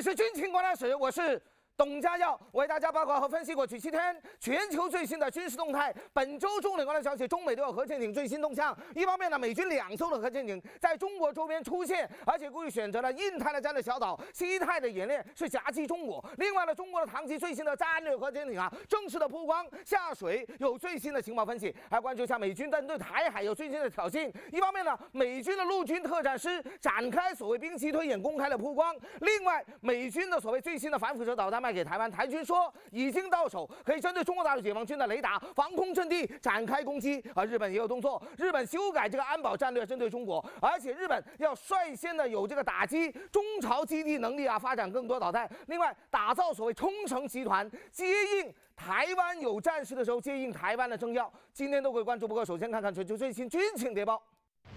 里是军情观察室，我是董家耀，为大家报告和分析过去7天全球最新的军事动态。本周重点关注消息，中美都有核潜艇最新动向。一方面呢，美军2艘的核潜艇在中国周边出现，而且故意选择了印太的战略小岛西太的演练，是夹击中国。另外呢，中国的唐吉最新的战略核潜艇正式的曝光下水，有最新的情报分析。还关注一下美军针对台海有最新的挑衅。一方面呢，美军的陆军特战师展开所谓兵棋推演，公开了曝光。另外，美军的所谓最新的反辐射导弹卖给台湾，台军说已经到手，可以针对中国大陆解放军的雷达、防空阵地展开攻击。而日本也有动作，日本修改这个安保战略，针对中国，而且日本要率先的有这个打击中朝基地能力发展更多导弹。另外，打造所谓冲绳集团，接应台湾有战事的时候接应台湾的政要。今天都会关注，不过首先看看全球最新军情谍报。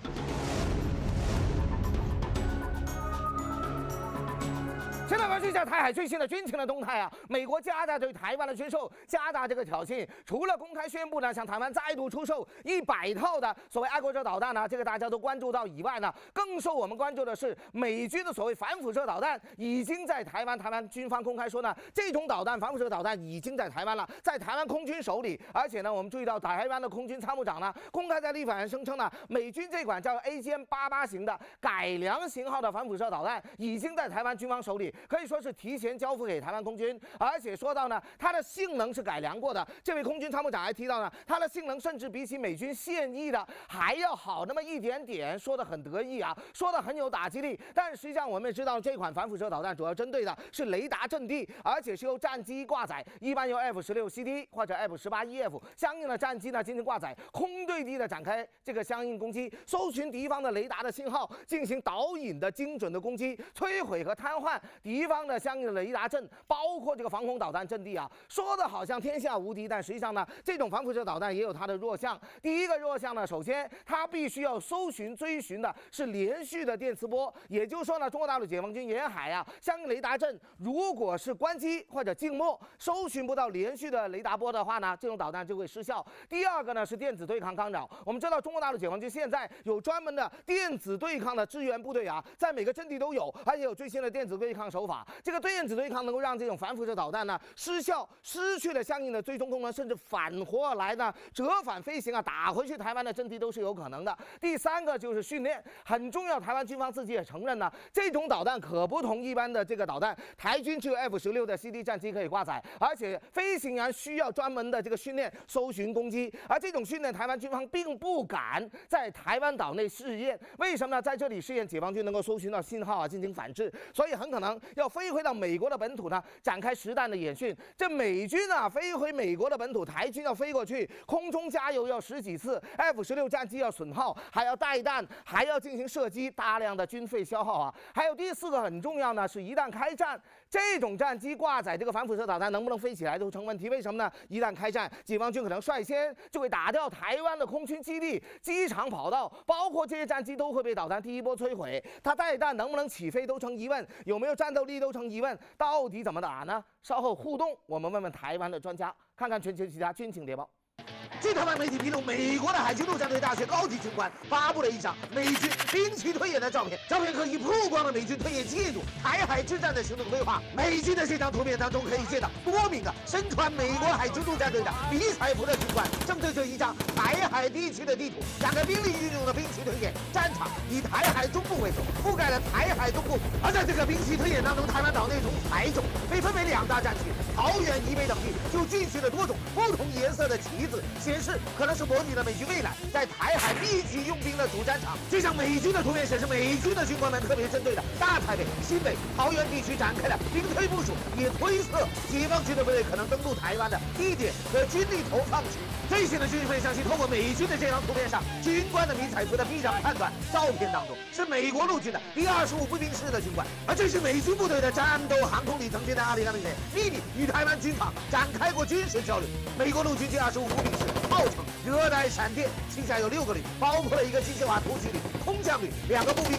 现在关注一下台海最新的军情的动态美国加大对台湾的军售，加大这个挑衅。除了公开宣布呢，向台湾再度出售100套的所谓爱国者导弹这个大家都关注到以外呢，更受我们关注的是美军的所谓反辐射导弹已经在台湾。台湾军方公开说呢，这种导弹反辐射导弹已经在台湾了，在台湾空军手里。而且呢，我们注意到台湾的空军参谋长公开在立法院声称呢，美军这款叫 AGM-88型的改良型号的反辐射导弹已经在台湾军方手里。可以说是提前交付给台湾空军，而且说到呢，它的性能是改良过的。这位空军参谋长还提到呢，它的性能甚至比起美军现役的还要好那么一点点，说得很得意说得很有打击力。但实际上我们也知道，这款反辐射导弹主要针对的是雷达阵地，而且是由战机挂载，一般由 F-16CD 或者 F-18EF 相应的战机进行挂载，空对地的展开这个相应攻击，搜寻敌方的雷达的信号，进行导引的精准的攻击，摧毁和瘫痪敌方的相应的雷达阵，包括这个防空导弹阵地说的好像天下无敌，但实际上呢，这种反辐射导弹也有它的弱项。第一个弱项呢，首先它必须要搜寻追寻的是连续的电磁波，也就是说呢，中国大陆解放军沿海相应雷达阵如果是关机或者静默，搜寻不到连续的雷达波的话呢，这种导弹就会失效。第二个呢是电子对抗干扰。我们知道中国大陆解放军现在有专门的电子对抗的支援部队在每个阵地都有，而且有最新的电子对抗手法。这个电子对抗能够让这种反辐射导弹失效，失去了相应的追踪功能，甚至返回来折返飞行打回去台湾的阵地都是有可能的。第三个就是训练，很重要。台湾军方自己也承认这种导弹可不同一般的这个导弹，台军只有 F-16的 CD 战机可以挂载，而且飞行员需要专门的这个训练搜寻攻击，而这种训练台湾军方并不敢在台湾岛内试验。为什么呢？在这里试验解放军能够搜寻到信号进行反制，所以很可能要飞回到美国的本土展开实弹的演训。这美军飞回美国的本土，台军要飞过去，空中加油要10几次， F-16战机要损耗，还要带弹，还要进行射击，大量的军费消耗还有第4个很重要是一旦开战，这种战机挂载这个反辐射导弹能不能飞起来都成问题。为什么呢？一旦开战，解放军可能率先就会打掉台湾的空军基地、机场跑道，包括这些战机都会被导弹第一波摧毁。它带弹能不能起飞都成疑问，有没有战斗力都成疑问。到底怎么打呢？稍后互动，我们问问台湾的专家，看看全球其他军情谍报。据台湾媒体披露，美国的海军陆战队大学高级军官发布了一张美军兵棋推演的照片，照片可以曝光了美军推演7组台海之战的行动规划。美军的这张图片当中可以见到多名的身穿美国海军陆战队的迷彩服的军官，正对着一张台海地区的地图展开兵力运用的兵棋推演。战场以台海中部为首，覆盖了台海东部。而在这个兵棋推演当中，台湾岛内从台中被分为2大战区，桃园以北等地就进行了多种不同颜色的旗子，显示可能是模拟了美军未来在台海密集用兵的主战场。这张美军的图片显示，美军的军官们特别针对的大台北、新北、桃园地区展开了兵推部署，也推测解放军的部队可能登陆台湾的地点和军力投放区。最新的军事分析透过美军的这张图片上军官的迷彩服的臂章判断，照片当中是美国陆军的第25步兵师的军官，而这是美军部队的战斗航空里程军的阿里冈人秘密与台湾军方展开过军事交流。美国陆军第25步兵师号称热带闪电，旗下有6个旅，包括了一个机械化突击旅、空降旅、2个步兵旅，还有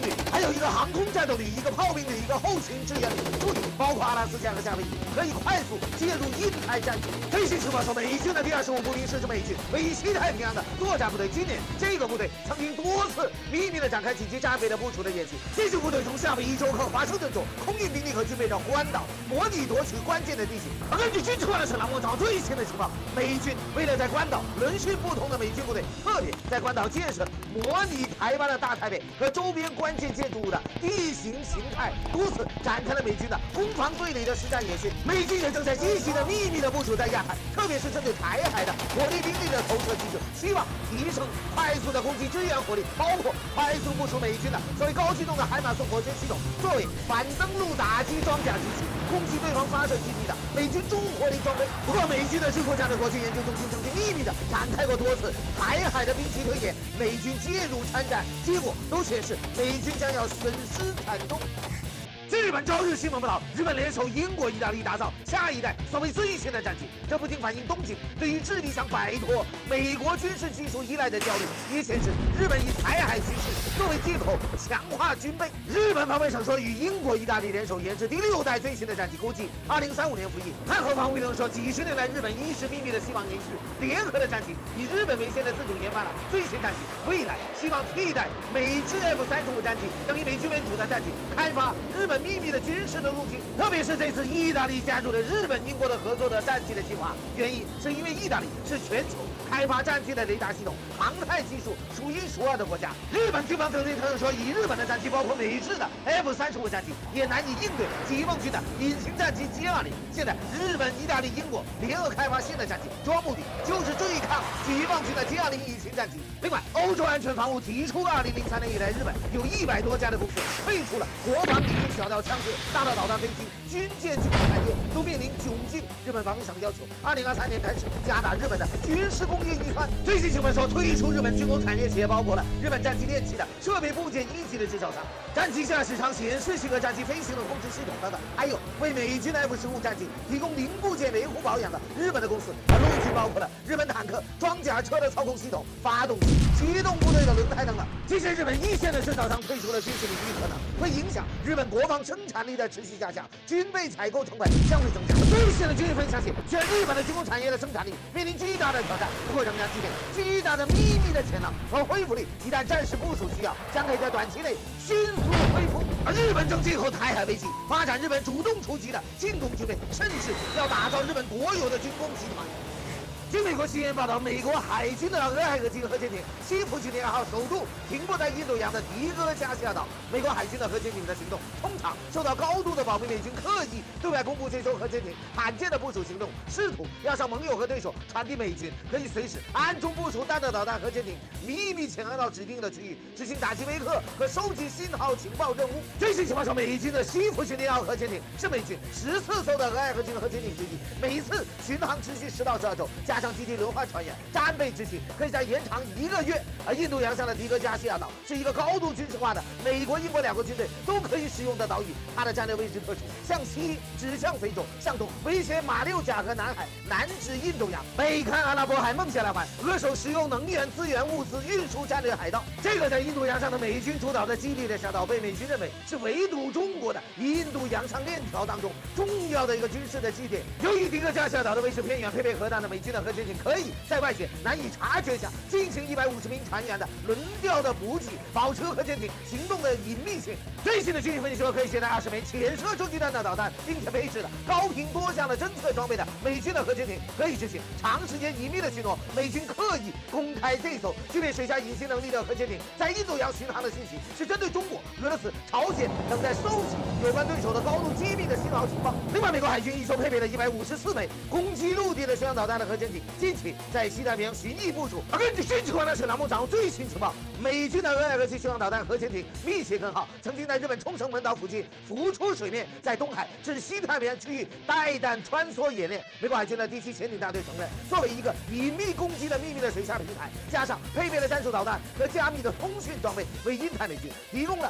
有一个航空战斗力、一个炮兵力、一个后勤支援力，注意，包括阿拉斯加和夏威夷，可以快速介入印太战局。最新情报说，美军的第25步兵师是美军位于西太平洋的作战部队。今年，这个部队曾经多次秘密地展开紧急战备的部署的演习。这支部队从夏威夷州和华盛顿州空运兵力和军备的环岛，模拟夺取关键的地形。而根据军事官的狼王朝最新的情报，美军为了在关岛轮训不同的美军部队，特别在关岛建设模拟台湾的大台北和周边关键建筑物的地形形态，如此展开了美军的攻防对垒的实战演训。美军也正在积极的秘密的部署在亚太，特别是针对台海的火力兵力的投射机制，希望提升快速的攻击支援火力，包括快速部署美军的所谓高机动的海马斯火箭系统，作为反登陆打击装甲机器，攻击对方发射基地的美军重火力装备。不过，美军的制国家的国际研究中心曾经秘密的展开过多次台海的兵棋推演，美军介入参战，结果都显示美军将要损失惨重。据日本朝日新闻报道，日本联手英国、意大利打造下一代所谓最新的战机，这不仅反映东京对于智利想摆脱美国军事技术依赖的焦虑，也显示日本以台海局势作为借口强化军备。日本防卫省说，与英国、意大利联手研制第6代最新的战机，估计2035年服役。汉和防卫省说，几十年来日本一直秘密的希望延续联合的战机，以日本为先的自主研发了最新战机，未来希望替代美制 F-35战机等以美军为主的战机，开发日本秘密的军事的路径，特别是这次意大利加入了日本、英国的合作的战机的计划，原因是因为意大利是全球开发战机的雷达系统、航太技术数一数二的国家。日本军方曾经承认说，以日本的战机，包括美制的 F-35战机，也难以应对解放军的隐形战机G-20。现在，日本、意大利、英国联合开发新的战机，主要目的就是对抗解放军的G-20隐形战机。另外，欧洲安全防务提出，2003年以来，日本有100多家的公司退出了国防领域，小到枪支、大到导弹飞机、军舰、军工产业都面临窘境。日本防卫省要求，2023年开始加大日本的军事工业预算。最新新闻说，退出日本军工产业企业包括了日本战机电器的设备部件1级的制造商、战机驾驶舱显示器和战机飞行的控制系统等等，还有为美军的F-15战机提供零部件维护保养的日本的公司。而陆军包括了日本坦克、装甲车的操控系统、发动机、机动部队的轮胎等等。这些日本一线的制造商退出了军事领域，可能会影响日本国防生产力的持续下降，军备采购成本将会增加。最新的军事分析相信，虽然日本的军工产业的生产力面临巨大的挑战，不过仍然具备巨大的秘密的潜能和恢复力，一旦战时部署需要，将可以在短期内迅速恢复。而日本正借口台海危机，发展日本主动出击的进攻军备，甚至要打造日本国有的军工集团。据美国 CNN 报道，美国海军的俄亥俄级核潜艇西普群2号首度停泊在印度洋的迪戈加西亚岛。美国海军的核潜艇的行动通常受到高度的保护，美军刻意对外公布这艘核潜艇罕见的部署行动，试图要向盟友和对手传递美军可以随时暗中部署弹道导弹核潜艇，秘密潜航到指定的区域，执行打击威吓和收集信号情报任务。最新情报说，美军的西普群2号核潜艇是美军14艘的俄亥俄级核潜艇之一，每一次巡航持续10到12周，加上基地轮换船员，战备执行可以再延长1个月。而印度洋上的迪戈加西亚岛是一个高度军事化的美国、英国2国军队都可以使用的岛屿，它的战略位置特殊，向西指向非洲，向东威胁马六甲和南海，南至印度洋，北看阿拉伯海、孟加拉湾，扼守石油能源资源物资运输战略海盗。这个在印度洋上的美军主导的基地的小岛，被美军认为是围堵中国的印度洋上链条当中重要的一个军事的基点。由于迪戈加西亚岛的位置偏远，配备核弹的美军的核潜艇可以在外界难以察觉下进行150名船员的轮调的补给，保持核潜艇行动的隐秘性。最新的军事分析说，可以携带20枚潜射洲际弹道导弹，并且配置了高频多项的侦测装备的美军的核潜艇，可以执行长时间隐秘的巡逻。美军刻意公开这艘具备水下隐形能力的核潜艇在印度洋巡航的信息，是针对中国、俄罗斯、朝鲜等在收集有关对手的高度机密的信号情报。另外，美国海军一艘配备了154枚攻击陆地的巡洋导弹的核潜艇，近期在西太平洋巡弋部署。而根据军事官的沈良木掌握最新情报，美军的俄亥俄级巡洋导弹核潜艇密切根号曾经在日本冲绳本岛附近浮出水面，在东海至西太平洋区域带弹穿梭演练。美国海军的第7潜艇大队承认，作为一个隐秘攻击的秘密的水下平台，加上配备了战术导弹和加密的通讯装备，为印太美军提供了特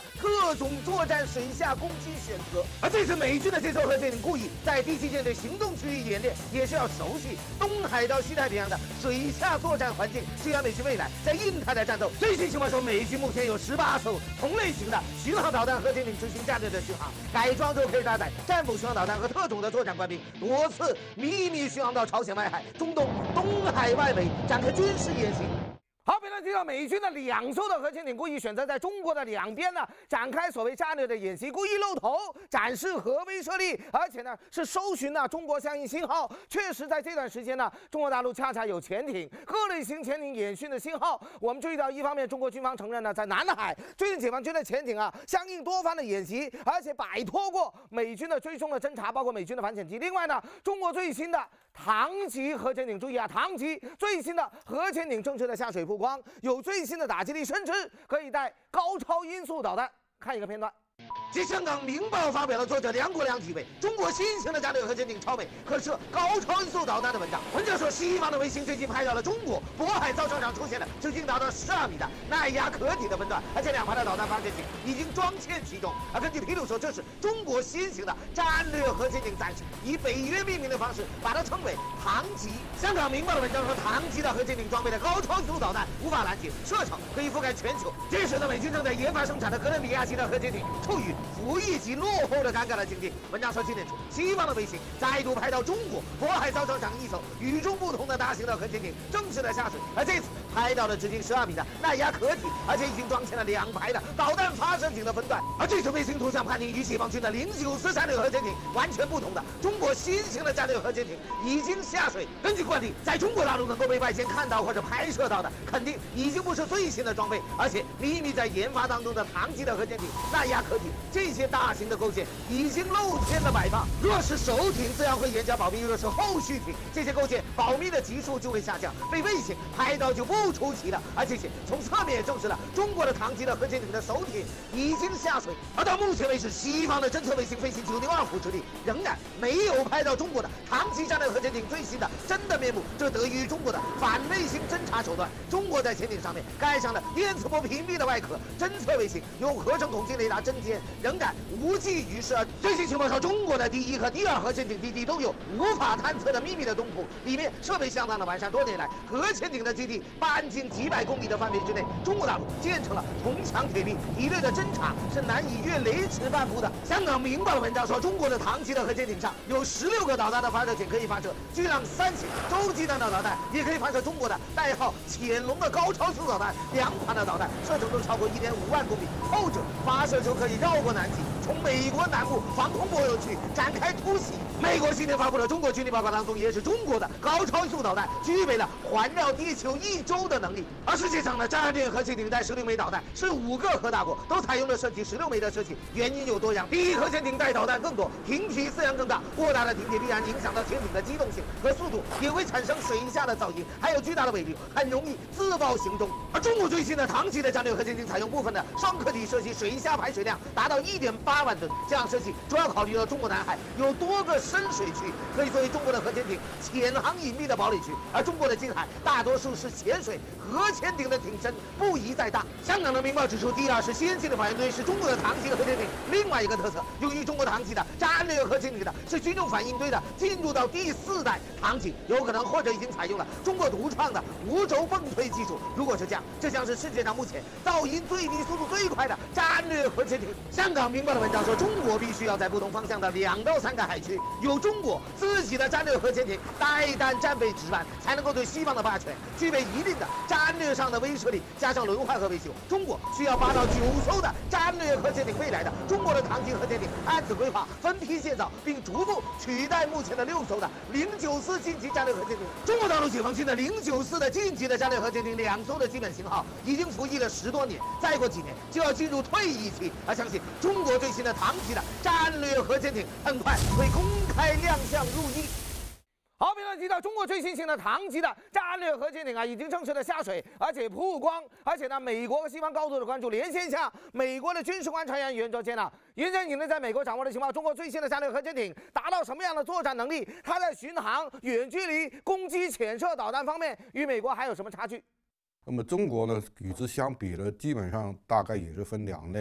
各种作战水下攻击选择。而这次美军的这艘核潜艇故意在第7舰队行动区域演练，也是要熟悉东海到西太平洋的水下作战环境，支援美军未来在印太的战斗。最新情报说，美军目前有18艘同类型的巡航导弹核潜艇执行战略的巡航，改装之后可以搭载战斧巡航导弹和特种的作战官兵，多次秘密巡航到朝鲜外海、中东、东海外围展开军事演习。好，评论提到美军的2艘的核潜艇故意选择在中国的两边呢展开所谓战略的演习，故意露头展示核威慑力，而且呢是搜寻中国相应信号。确实在这段时间呢，中国大陆恰恰有潜艇各类型潜艇演训的信号。我们注意到，一方面中国军方承认呢，在南海最近解放军的潜艇相应多番的演习，而且摆脱过美军的追踪的侦察，包括美军的反潜机。另外呢，中国最新的唐级核潜艇，注意唐级最新的核潜艇正式的下水曝光，有最新的打击力，甚至可以带高超音速导弹。看一个片段。据香港《明报》发表了作者梁国良题为《中国新型的战略核潜艇超美，可射高超音速导弹》的文章。文章说，西方的卫星最近拍到了中国渤海造船厂出现了直径达到12米的耐压壳体的分段，而且2排的导弹发射井已经装嵌其中。根据披露说，这是中国新型的战略核潜艇，暂时以北约命名的方式把它称为唐级。香港《明报》的文章说，唐级的核潜艇装备的高超音速导弹无法拦截，射程可以覆盖全球。这时呢，美军正在研发生产的哥伦比亚级的核潜艇处于服役及落后的尴尬的境地。文章说，今年初，西方的卫星再度拍到中国渤海造船厂一艘与众不同的大型的核潜艇正式的下水，而这次拍到了直径12米的耐压壳体，而且已经装嵌了2排的导弹发射井的分段。而这次卫星图像判定与解放军的094战略核潜艇完全不同的中国新型的战略核潜艇已经下水。根据惯例，在中国大陆能够被外界看到或者拍摄到的，肯定已经不是最新的装备，而且秘密在研发当中的唐级的核潜艇耐压壳体，这些大型的构件已经露天的摆放。若是首艇，自然会严加保密；若是后续艇，这些构件保密的级数就会下降，被卫星拍到就不出奇了。而这些从侧面也证实了中国的唐级的核潜艇的首艇已经下水。而到目前为止，西方的侦测卫星飞行9.2伏之力仍然没有拍到中国的唐级战略核潜艇最新的真的面目，这得益于中国的反卫星侦察手段。中国在潜艇上面盖上了电磁波屏蔽的外壳，侦测卫星用合成孔径雷达侦监仍然无济于事。最新情报说，中国的第1和第2核潜艇基地都有无法探测的秘密的洞窟，里面设备相当的完善。多年来，核潜艇的基地半径几百公里的范围之内，中国大陆建成了铜墙铁壁，敌对的侦察是难以越雷池半步的。香港《明报》的文章说，中国的唐级的核潜艇上有16个导弹的发射井，可以发射巨浪3型洲际弹道导弹，也可以发射中国的代号潜龙的高超音速导弹，2盘的导弹射程都超过1.5万公里，后者发射就可以绕过南极，从美国南部防空泊游区展开突袭。美国今天发布了中国军力报告，当中也是中国的高超音速导弹具备了环绕地球1周的能力。而世界上的战略核潜艇带16枚导弹，是5个核大国都采用了设计16枚的设计，原因有多样。第一，核潜艇带导弹更多，艇体饲养更大，过大的艇体必然影响到潜艇的机动性和速度，也会产生水下的噪音，还有巨大的尾流，很容易自爆行动。而中国最新的唐级的战略核潜艇采用部分的双壳体设计，水下排水量达到1.8万吨。这样设计主要考虑到中国南海有多个深水区，可以作为中国的核潜艇潜航隐秘的堡垒区，而中国的近海大多数是浅水，核潜艇的艇身不宜再大。香港的《明报》指出，第2是先进的反应堆，是中国的唐级核潜艇另外一个特色。由于中国唐级的战略核潜艇的是军用反应堆的，进入到第4代唐级，有可能或者已经采用了中国独创的无轴泵推技术。如果是这样，这将是世界上目前噪音最低、速度最快的战略核潜艇。香港《明报》的文章说，中国必须要在不同方向的2到3个海区有中国自己的战略核潜艇带弹战备值班，才能够对西方的霸权具备一定的战略上的威慑力。加上轮换和维修，中国需要8到9艘的战略核潜艇。未来的中国的唐级核潜艇按此规划分批建造，并逐步取代目前的6艘的094近级战略核潜艇。中国大陆解放军的094的近级的战略核潜艇2艘的基本型号已经服役了10多年，再过几年就要进入退役期。而相信中国最新的唐级的战略核潜艇很快会公开亮相入役。好，评论提到中国最新型的唐级的战略核潜艇已经正式的下水，而且曝光，而且呢，美国和西方高度的关注。连线下美国的军事观察员袁卓坚袁先生，你在美国掌握的情报，中国最新的战略核潜艇达到什么样的作战能力？它在巡航、远距离攻击、潜射导弹方面与美国还有什么差距？ 那么中国呢，与之相比呢，基本上大概也是分2类。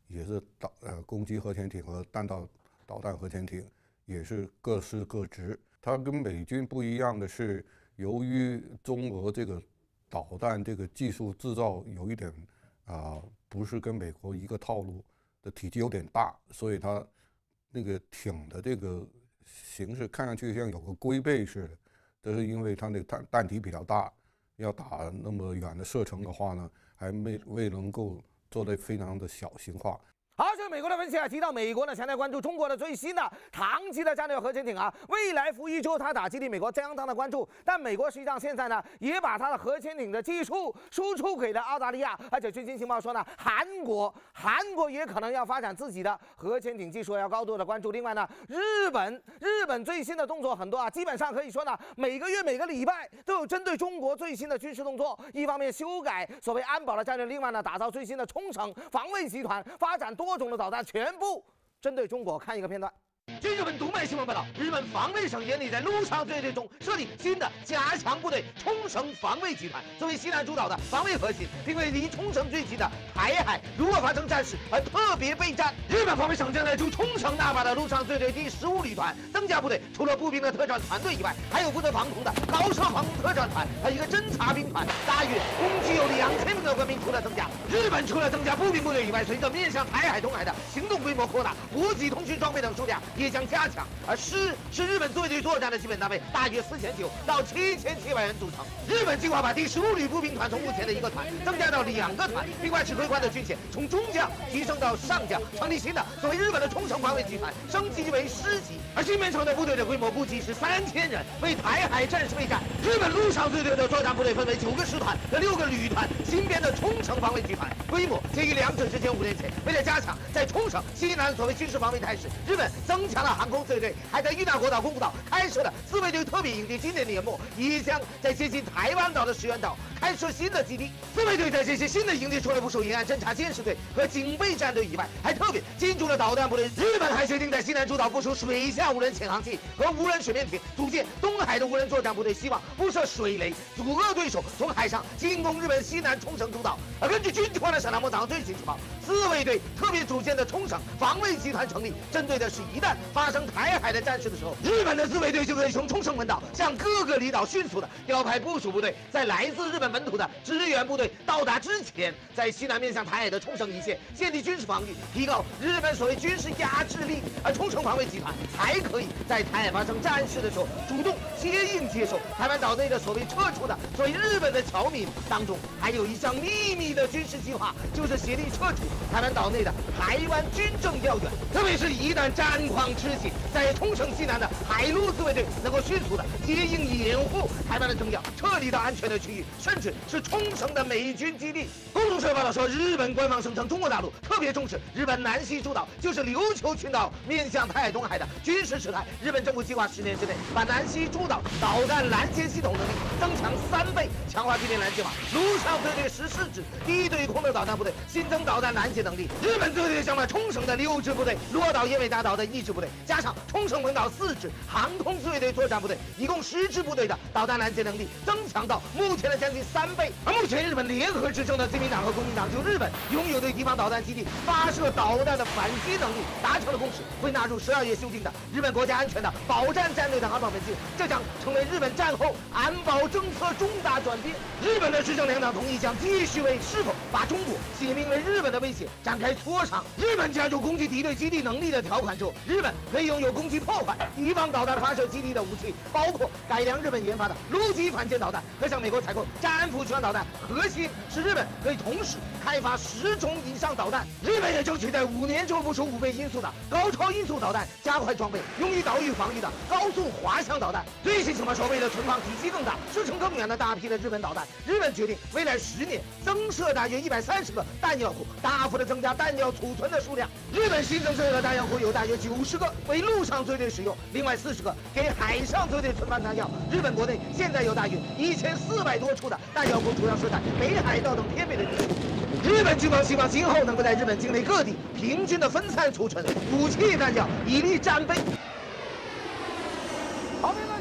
也是攻击核潜艇和弹道导弹核潜艇，也是各司各职。它跟美军不一样的是，由于中俄这个导弹这个技术制造有一点不是跟美国一个套路的，体积有点大，所以它那个艇的这个形式看上去像有个龟背似的。这是因为它那个弹体比较大，要打那么远的射程的话呢，还未能够做得非常的小型化。 好，这个美国的分析提到美国呢强烈关注中国的最新的长期的战略核潜艇未来服役之后，它打击力美国相当的关注。但美国实际上现在呢也把它的核潜艇的技术输出给了澳大利亚，而且最新情报说呢，韩国也可能要发展自己的核潜艇技术，要高度的关注。另外呢，日本最新的动作很多基本上可以说呢，每个月每个礼拜都有针对中国最新的军事动作。一方面修改所谓安保的战略，另外呢打造最新的冲绳防卫集团，发展多种的导弹，全部针对中国。看一个片段。据日本读卖新闻报道，日本防卫省原拟在陆上自卫队中设立新的加强部队冲绳防卫集团，作为西南诸岛的防卫核心，并为离冲绳最近的台海如果发生战事而特别备战。日本防卫省正在驻冲绳那霸的陆上自卫队第15旅团增加部队，除了步兵的特战团队以外，还有负责防空的高射防空特战团和一个侦察兵团，大约共计有2000名的官兵除了增加。日本除了增加步兵部队以外，随着面向台海、东海的行动规模扩大，补给、通讯装备等数量也将加强。而师是日本自卫队作战的基本单位，大约4900到7700人组成。日本计划把第15旅步兵团从目前的1个团增加到2个团，并把指挥官的军衔从中将提升到上将，成立新的作为日本的冲绳防卫集团，升级为师级。而新编成的部队的规模估计是3000人，为台海战事备战。日本陆上自卫队的作战部队分为9个师团和6个旅团，新编的冲绳防卫集团规模介于两者之间5年前。为了加强在冲绳西南所谓军事防卫态势，日本增强了航空自卫队，还在与那国岛、宫古岛开设了自卫队特别营地。今年年末也将在接近台湾岛的石垣岛开设新的基地。自卫队在这些新的营地除了部署沿岸侦察监视队和警备战队以外，还特别进驻了导弹部队。日本还决定在西南诸岛部署水下无人潜航器和无人水面艇，组建东海的无人作战部队，希望布设水雷，阻遏对手从海上进攻日本西南冲绳诸岛。而根据军情的沈良模早上最新情报，自卫队特别组建的冲绳防卫集团成立，针对的是一旦发生台海的战事的时候，日本的自卫队就可以从冲绳本岛向各个离岛迅速的调派部署部队，在来自日本本土的支援部队到达之前，在西南面向台海的冲绳一线建立军事防御，提高日本所谓军事压制力。而冲绳防卫集团才可以在台海发生战事的时候主动接应接受台湾岛内的所谓撤出的所谓日本的侨民。当中还有一项秘密的军事计划，就是协力撤出台湾岛内的台湾军政要员。特别是一旦战况吃紧，在冲绳西南的海陆自卫队能够迅速的接应掩护台湾的政要撤离到安全的区域，甚至是冲绳的美军基地。共同社报道说，日本官方声称中国大陆特别重视日本南西诸岛，就是琉球群岛面向台海、东海的军事事态。日本政府计划10年之内把南西诸岛导弹拦截系统能力增强3倍，强化地面拦截网。陆上自卫队14支地对空的导弹部队，新增导弹拦截能力。日本自卫队将把冲绳的6支部队、鹿儿岛野尾大岛的1支部队，加上冲绳本岛4支航空自卫队作战部队，一共10支部队的导弹拦截能力增强到目前的将近3倍。而目前日本联合执政的自民党和国民党就日本拥有对敌方导弹基地发射导弹的反击能力达成了共识，会纳入12月修订的日本国家安全的保战战略的安保文件，这将成为日本战后安保政策重大转变。日本的执政两党同意将继续为是否把中国写明为日本的威胁展开磋商。日本加入攻击敌对基地能力的条款之后，日本可以拥有攻击破坏敌方导弹发射基地的武器，包括改良日本研发的陆基反舰导弹和向美国采购战斧全导弹。核心是日本可以同时开发10种以上导弹。日本也争取在5年之后部署5倍音速的高超音速导弹，加快装备用于岛屿防御的高速滑翔导弹。最新情报说，为了存放体积更大、射程更远的大批的日本导弹，日本决定未来10年增设大约130个弹药库，大幅的增加弹药储存的数量。日本新增设的弹药库有大约90个为陆上自卫队使用，另外40个给海上自卫队存放弹药。日本国内现在有大约1400多处的弹药库，主要设在北海道等偏北的地区。日本军方希望今后能够在日本境内各地平均的分散储存武器弹药，以利战备。好，朋友们。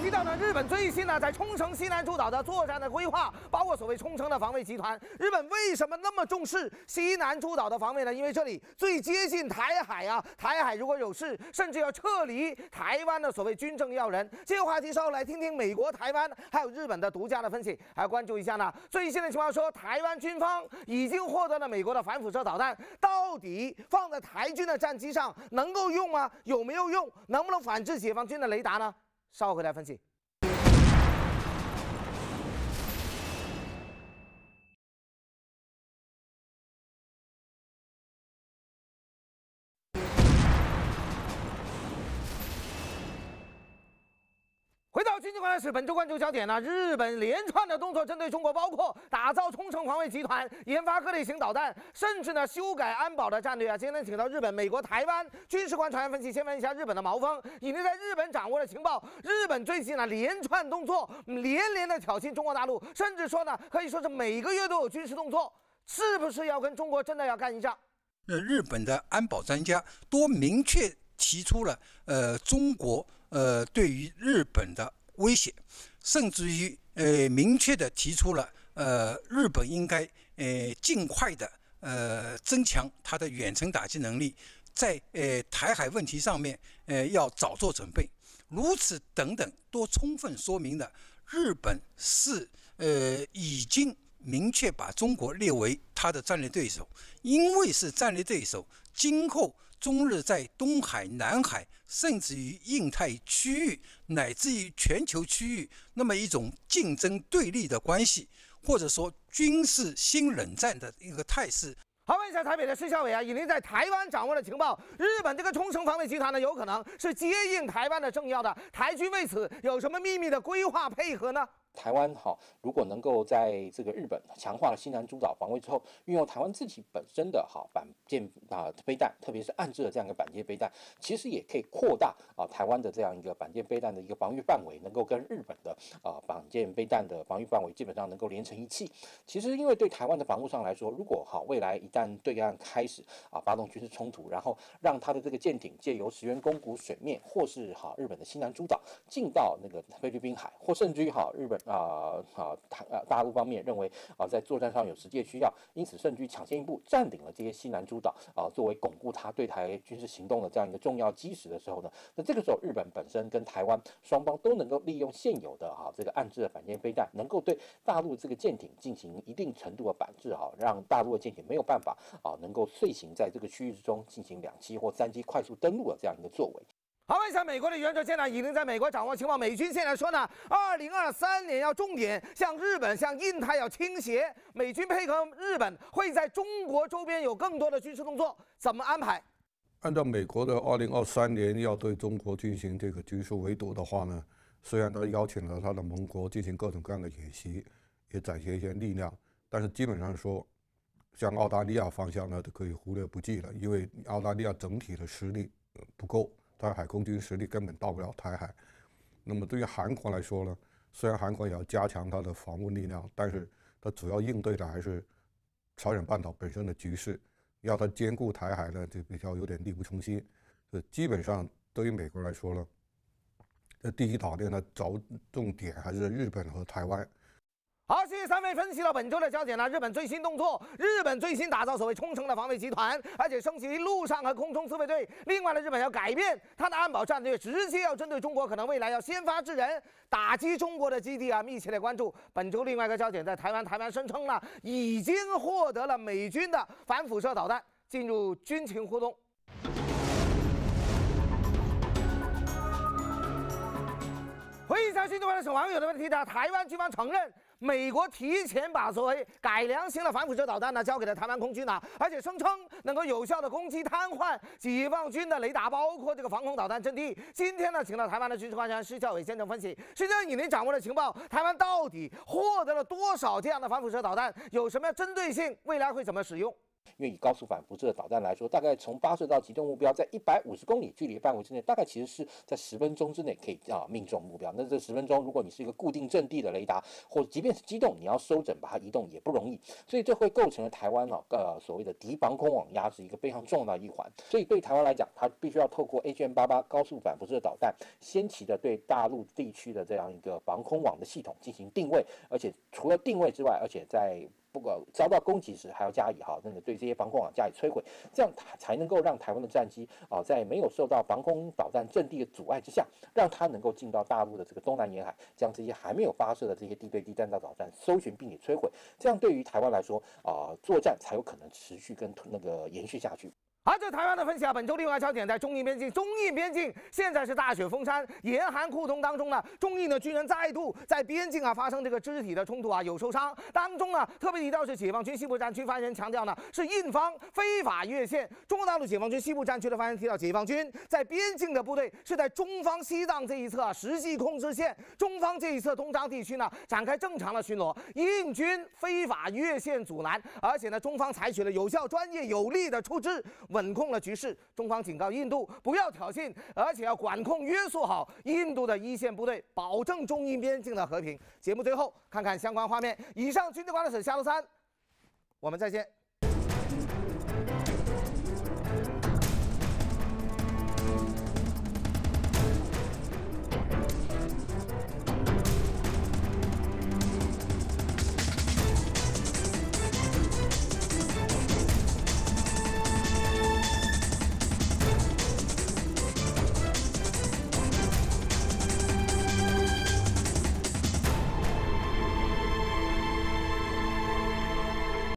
提到呢，日本最新呢在冲绳西南诸岛的作战的规划，包括所谓冲绳的防卫集团。日本为什么那么重视西南诸岛的防卫呢？因为这里最接近台海啊，台海如果有事，甚至要撤离台湾的所谓军政要人。这个话题稍后来听听美国、台湾还有日本的独家的分析，还要关注一下呢最新的情况说，台湾军方已经获得了美国的反辐射导弹，到底放在台军的战机上能够用吗？有没有用？能不能反制解放军的雷达呢？稍后回来分析。回到军情观察室，本周关注焦点呢，日本连串的动作针对中国，包括打造冲绳防卫集团、研发各类型导弹，甚至呢修改安保的战略啊。今天请到日本、美国、台湾军事观察员分析，先问一下日本的毛峰，以及在日本掌握的情报，日本最近呢连串动作，连连的挑衅中国大陆，甚至说呢可以说是每个月都有军事动作，是不是要跟中国真的要干一仗？ 日本的安保专家都明确提出了中国对于日本的威胁，甚至于明确的提出了日本应该尽快的增强它的远程打击能力，在台海问题上面要早做准备。如此等等，都充分说明了日本是已经明确把中国列为他的战略对手，因为是战略对手，今后中日在东海、南海，甚至于印太区域，乃至于全球区域，那么一种竞争对立的关系，或者说军事新冷战的一个态势。 好，问一下台北的施孝伟啊，以您在台湾掌握的情报，日本这个冲绳防卫集团呢，有可能是接应台湾的政要的，台军为此有什么秘密的规划配合呢？ 台湾如果能够在这个日本强化了西南诸岛防卫之后，运用台湾自己本身的板舰飞弹，特别是岸置的这样一个板舰飞弹，其实也可以扩大台湾的这样一个板舰飞弹的一个防御范围，能够跟日本的板舰飞弹的防御范围基本上能够连成一气。其实因为对台湾的防务上来说，如果未来一旦对岸开始发动军事冲突，然后让他的这个舰艇借由石垣宫古水面或是日本的西南诸岛进到那个菲律宾海，或甚至于日本大陆方面认为在作战上有实际需要，因此甚至于抢先一步占领了这些西南诸岛作为巩固他对台军事行动的这样一个重要基石的时候呢，那这个时候日本本身跟台湾双方都能够利用现有的这个岸置的反舰飞弹，能够对大陆这个舰艇进行一定程度的反制让大陆的舰艇没有办法能够遂行在这个区域之中进行2栖或3栖快速登陆的这样一个作为。 好，问一下美国的原则舰呢，已经在美国掌握情报，美军现在说呢，2023年要重点向日本、向印太要倾斜，美军配合日本会在中国周边有更多的军事动作，怎么安排？ 按照美国的2023年要对中国进行这个军事围堵的话呢，虽然他邀请了他的盟国进行各种各样的演习，也展现一些力量，但是基本上说，像澳大利亚方向呢，都可以忽略不计了，因为澳大利亚整体的实力不够。它的海空军实力根本到不了台海。那么对于韩国来说呢，虽然韩国也要加强它的防务力量，但是它主要应对的还是朝鲜半岛本身的局势，要它兼顾台海呢，就比较有点力不从心。基本上对于美国来说呢，第一岛链的着重点还是日本和台湾。 好，谢谢3位分析了本周的焦点呢。日本最新动作，日本最新打造所谓冲绳的防卫集团，而且升级陆上和空中自卫队。另外呢，日本要改变它的安保战略，直接要针对中国，可能未来要先发制人，打击中国的基地啊。密切的关注本周另外一个焦点，在台湾，台湾声称呢已经获得了美军的反辐射导弹。进入军情互动。回应一下新闻的网友的问题呢，台湾军方承认，美国提前把所谓改良型的反辐射导弹呢交给了台湾空军呢，而且声称能够有效的攻击瘫痪解放军的雷达，包括这个防空导弹阵地。今天呢，请到台湾的军事观察员施孝伟先生分析，实际上以您掌握的情报，台湾到底获得了多少这样的反辐射导弹？有什么针对性？未来会怎么使用？ 因为以高速反辐射导弹来说，大概从发射到击中目标在150公里距离范围之内，大概其实是在10分钟之内可以命中目标。那这10分钟，如果你是一个固定阵地的雷达，或者即便是机动，你要收整把它移动也不容易，所以这会构成了台湾所谓的敌防空网压是一个非常重要的一环。所以对台湾来讲，它必须要透过 HM88高速反辐射导弹，先期的对大陆地区的这样一个防空网的系统进行定位，而且除了定位之外，而且在不管遭到攻击时，还要加以对这些防空网加以摧毁，这样才能够让台湾的战机在没有受到防空导弹阵地的阻碍之下，让它能够进到大陆的这个东南沿海，将这些还没有发射的这些地对地弹道导弹搜寻并且摧毁。这样对于台湾来说作战才有可能持续跟延续下去。 好，这台湾的分析本周另外焦点在中印边境。中印边境现在是大雪封山，严寒互通当中呢，中印的军人再度在边境发生这个肢体的冲突有受伤。当中呢，特别提到是解放军西部战区发言人强调呢，是印方非法越线。中国大陆解放军西部战区的发言人提到，解放军在边境的部队是在中方西藏这一侧实际控制线，中方这一侧东张地区呢展开正常的巡逻，印军非法越线阻拦，而且呢，中方采取了有效、专业、有力的处置。稳控了局势，中方警告印度不要挑衅，而且要管控约束好印度的一线部队，保证中印边境的和平。节目最后看看相关画面。以上军事观点是下周3，我们再见。